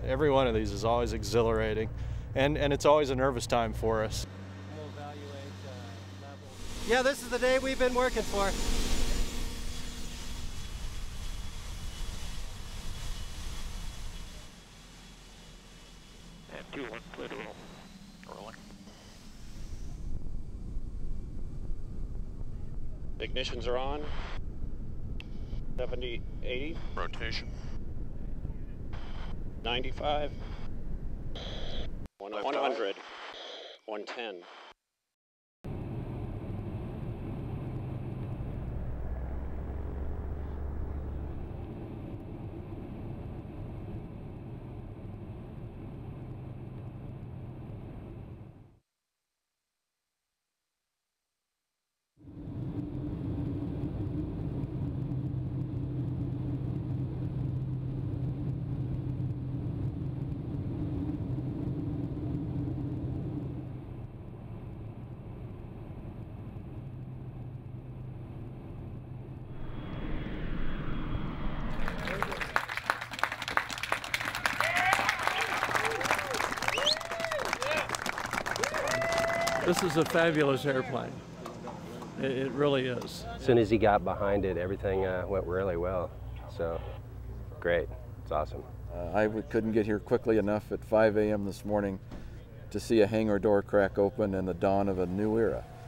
Every one of these is always exhilarating, and it's always a nervous time for us. We'll evaluate levels. Yeah, this is the day we've been working for. And 2-1, clear to roll. Rolling. Ignitions are on. 70, 80. Rotation. 95. 100. 110. This is a fabulous airplane. It really is. As soon as he got behind it, everything went really well. So, great. It's awesome. I couldn't get here quickly enough at 5 a.m. this morning to see a hangar door crack open and the dawn of a new era.